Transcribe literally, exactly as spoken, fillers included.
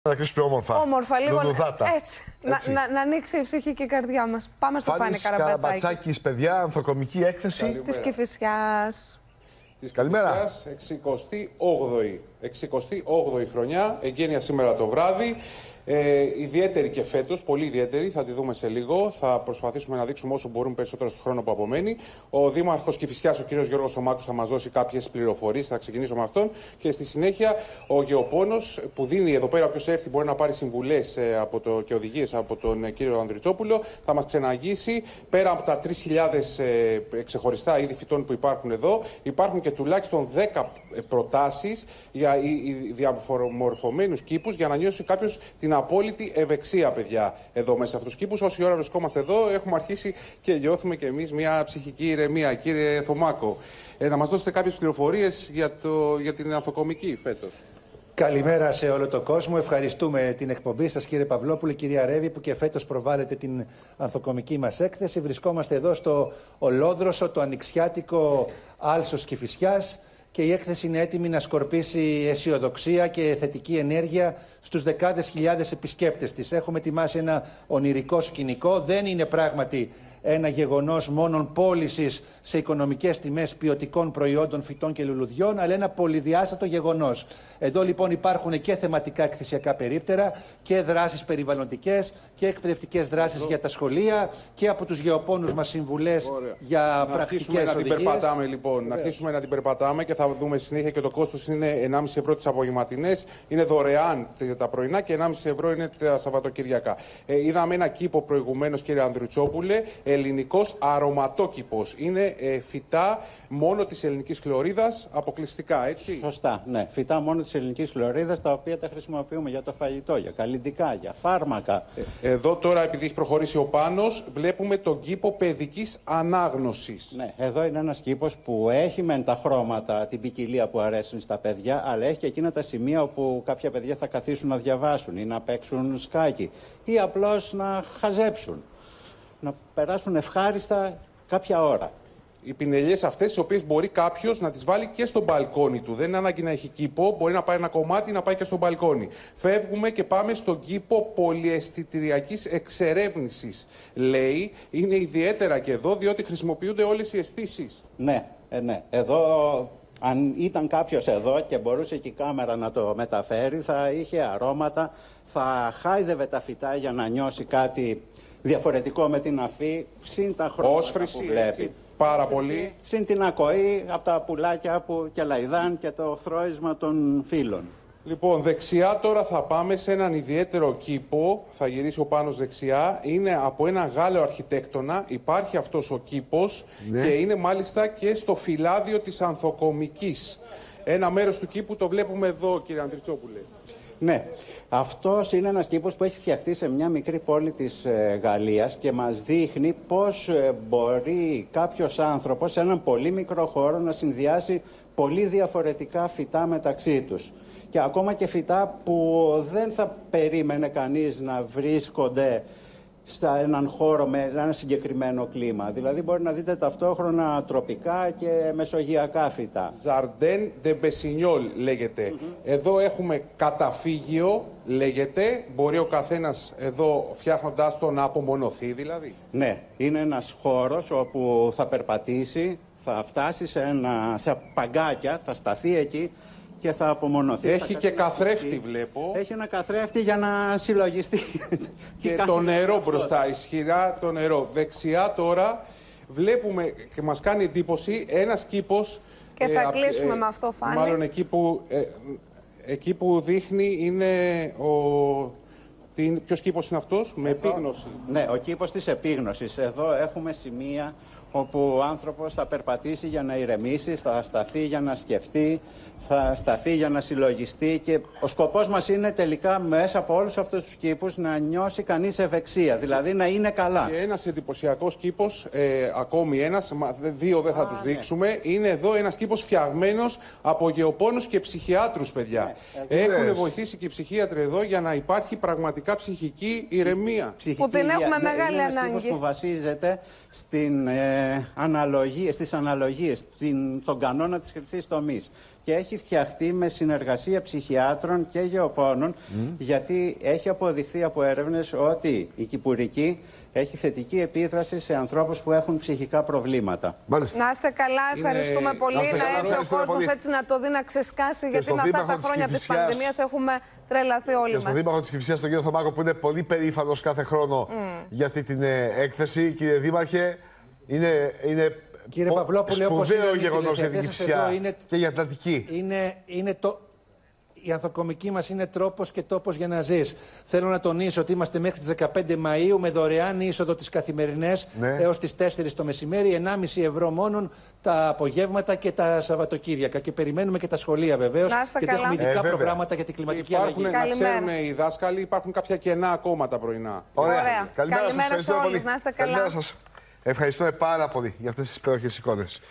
Να κρίσουμε όμορφα. Όμορφα, λίγο Λουλουδάτα. έτσι. έτσι. Να, να, να ανοίξει η ψυχή και η καρδιά μας. Πάμε στο Φάνη Καραμπατσάκη. Καραμπατσάκης, παιδιά, ανθοκομική έκθεση της Κηφισιάς. Της Καλημέρα. εξηκοστή όγδοη. εξηκοστή όγδοη χρονιά, εγγένεια σήμερα το βράδυ. Ε, ιδιαίτερη και φέτος, πολύ ιδιαίτερη, θα τη δούμε σε λίγο. Θα προσπαθήσουμε να δείξουμε όσο μπορούμε περισσότερο στο χρόνο που απομένει. Ο Δήμαρχος Κηφισιάς, ο κ. Γιώργος Ομάκος, θα μας δώσει κάποιες πληροφορίες. Θα ξεκινήσω με αυτόν. Και στη συνέχεια ο Γεωπόνος, που δίνει εδώ πέρα, όποιος έρθει μπορεί να πάρει συμβουλές ε, από το, και οδηγίες από τον ε, κύριο Ανδριτσόπουλο. Θα μας ξεναγήσει. Πέρα από τα τρεις χιλιάδες ε, ξεχωριστά είδη φυτών που υπάρχουν εδώ, υπάρχουν και τουλάχιστον δέκα προτάσεις για διαμορφωμένους κήπους για να νιώσει κάποιος την απόλυτη ευεξία, παιδιά, εδώ μέσα σε αυτούς τους κήπους. Όση ώρα βρισκόμαστε εδώ, έχουμε αρχίσει και νιώθουμε κι εμείς μια ψυχική ηρεμία. Κύριε Θωμάκο, ε, να μας δώσετε κάποιες πληροφορίες για, το, για την ανθοκομική φέτος. Καλημέρα σε όλο τον κόσμο. Ευχαριστούμε την εκπομπή σας, κύριε Παυλόπουλε, κυρία Ρέβη, που και φέτος προβάλλετε την ανθοκομική μας έκθεση. Βρισκόμαστε εδώ στο Ολόδροσο, το ανοιξιάτικο άλσος Κηφισιάς, και η έκθεση είναι έτοιμη να σκορπίσει αισιοδοξία και θετική ενέργεια στους δεκάδες χιλιάδες επισκέπτες της. Έχουμε ετοιμάσει ένα ονειρικό σκηνικό. Δεν είναι πράγματι ένα γεγονός μόνον πώλησης σε οικονομικές τιμές ποιοτικών προϊόντων, φυτών και λουλουδιών, αλλά ένα πολυδιάστατο γεγονός. Εδώ λοιπόν υπάρχουν και θεματικά εκθεσιακά περίπτερα και δράσεις περιβαλλοντικές και εκπαιδευτικές δράσεις Εδώ. για τα σχολεία και από τους γεωπόνους μας συμβουλές Ωραία. για να πρακτικές οδηγίες. Να οδηγίες. την περπατάμε λοιπόν, να αρχίσουμε να την περπατάμε και θα δούμε συνέχεια και το κόστος είναι ενάμιση ευρώ τις απογευματινές, είναι δωρεάν τα πρωινά και ενάμιση ευρώ είναι τα Σαββατοκυριακά. Ε, είδαμε ένα κήπο προηγουμένως, κύριε Ανδριτσόπουλε, ελληνικός αρωματόκηπος. Είναι ε, φυτά μόνο της ελληνικής χλωρίδας, αποκλειστικά, έτσι. Σωστά, ναι. Φυτά μόνο της ελληνικής χλωρίδας, τα οποία τα χρησιμοποιούμε για το φαγητό, για καλλυντικά, για φάρμακα. Ε, εδώ τώρα, επειδή έχει προχωρήσει ο Πάνος, βλέπουμε τον κήπο παιδικής ανάγνωσης. Ναι, εδώ είναι ένας κήπος που έχει μεν τα χρώματα, την ποικιλία που αρέσουν στα παιδιά, αλλά έχει και εκείνα τα σημεία όπου κάποια παιδιά θα καθίσουν να διαβάσουν ή να παίξουν σκάκι ή απλώς να χαζέψουν. Να περάσουν ευχάριστα κάποια ώρα. Οι πινελιές αυτές, τις οποίες μπορεί κάποιος να τις βάλει και στο μπαλκόνι του. Δεν είναι ανάγκη να έχει κήπο, μπορεί να πάρει ένα κομμάτι να πάει και στο μπαλκόνι. Φεύγουμε και πάμε στον κήπο πολυαισθητηριακής εξερεύνησης. Λέει, είναι ιδιαίτερα και εδώ, διότι χρησιμοποιούνται όλες οι αισθήσεις. Ναι, ε, ναι. Εδώ, αν ήταν κάποιος εδώ και μπορούσε και η κάμερα να το μεταφέρει, θα είχε αρώματα, θα χάιδευε τα φυτά για να νιώσει κάτι διαφορετικό με την αφή, συν τα χρώματα Όσφρηση, που βλέπει. Έτσι, πάρα πολύ. Συν την ακοή από τα πουλάκια που και λαϊδάν και το θρώισμα των φύλων. Λοιπόν, δεξιά τώρα θα πάμε σε έναν ιδιαίτερο κήπο. Θα γυρίσει ο Πάνος δεξιά. Είναι από ένα Γάλλο αρχιτέκτονα. Υπάρχει αυτός ο κήπος ναι. και είναι μάλιστα και στο φυλάδιο της ανθοκομικής. Ένα μέρος του κήπου το βλέπουμε εδώ, κύριε Ανδριτσόπουλε. Ναι, αυτός είναι ένας κήπος που έχει φτιαχτεί σε μια μικρή πόλη της ε, Γαλλίας και μας δείχνει πώς ε, μπορεί κάποιος άνθρωπος σε έναν πολύ μικρό χώρο να συνδυάσει πολύ διαφορετικά φυτά μεταξύ τους. Και ακόμα και φυτά που δεν θα περίμενε κανείς να βρίσκονται σε έναν χώρο με ένα συγκεκριμένο κλίμα. Δηλαδή μπορεί να δείτε ταυτόχρονα τροπικά και μεσογειακά φυτά. Jardin de Bessignol λέγεται. Mm-hmm. Εδώ έχουμε καταφύγιο, λέγεται. Μπορεί ο καθένας εδώ φτιάχνοντάς το να απομονωθεί δηλαδή. Ναι, είναι ένας χώρος όπου θα περπατήσει, θα φτάσει σε, ένα, σε παγκάκια, θα σταθεί εκεί και θα απομονωθεί. Έχει θα και καθρέφτη, βλέπω. Έχει ένα καθρέφτη για να συλλογιστεί. Και το νερό μπροστά, ισχυρά το νερό. Δεξιά τώρα βλέπουμε και μας κάνει εντύπωση ένας κήπος. Και θα ε, κλείσουμε ε, με αυτό, Φάνη. Μάλλον εκεί που, ε, εκεί που δείχνει είναι ο... Τι, ποιος κήπος είναι αυτός, με Εδώ, επίγνωση. Ναι, ο κήπος της επίγνωσης. Εδώ έχουμε σημεία όπου ο άνθρωπος θα περπατήσει για να ηρεμήσει, θα σταθεί για να σκεφτεί, θα σταθεί για να συλλογιστεί και ο σκοπός μας είναι τελικά μέσα από όλους αυτούς τους κήπους να νιώσει κανείς ευεξία, δηλαδή να είναι καλά. Και ένας εντυπωσιακός κήπος, ε, ακόμη ένας, δύο δεν θα Α, τους ναι. δείξουμε, είναι εδώ ένας κήπος φτιαγμένος από γεωπόνους και ψυχιάτρους, παιδιά. Ναι, έχουν ναι. βοηθήσει και οι ψυχίατροι εδώ για να υπάρχει πραγματικά ψυχική ηρεμία. Ψυχική που την έχουμε ηρεμία. μεγάλη είναι ανάγκη. Είναι ένας κήπος που βασίζεται στην... Ε, ε, αναλογίες, στις αναλογίες, την, τον κανόνα της χρυσής τομής. Και έχει φτιαχτεί με συνεργασία ψυχιάτρων και γεωπόνων, mm. γιατί έχει αποδειχθεί από έρευνες ότι η κυπουρική έχει θετική επίδραση σε ανθρώπους που έχουν ψυχικά προβλήματα. Μάλιστα. Να είστε καλά, ευχαριστούμε Είναι... πολύ. Να, να έρθει ο κόσμος έτσι να το δει να ξεσκάσει, γιατί με αυτά τα χρόνια της πανδημίας έχουμε τρελαθεί όλοι μας. Και στον Δήμαρχο της Κηφισιάς, τον κύριο Θωμάκο, που είναι πολύ περήφανος κάθε χρόνο mm. για αυτή την ε, έκθεση. Κύριε Δήμαρχε, είναι, είναι Κύριε Παυλόπουλε, όπως σπουδαίο γεγονός για την Κηφισιά είναι, και για Ατλαντική. Είναι, είναι το... Η ανθοκομική μας είναι τρόπος και τόπος για να ζεις. Θέλω να τονίσω ότι είμαστε μέχρι τις δεκαπέντε Μαΐου με δωρεάν είσοδο τις καθημερινές, ναι, έως τις τέσσερις το μεσημέρι, ενάμιση ευρώ μόνον τα απογεύματα και τα Σαββατοκύριακα. Και περιμένουμε και τα σχολεία βεβαίως, γιατί έχουμε ειδικά ε, προγράμματα για την κλιματική υπάρχουν, αλλαγή. Να ξέρουν οι δάσκαλοι, υπάρχουν κάποια κενά ακόμα τα πρωινά. Ωραία. Ωραία. Καλημέρα, Καλημέρα σε όλους. Να είστε καλά. Καλημέρα σας. Ευχαριστούμε πάρα πολύ για αυτές τις υπέροχες εικόνες.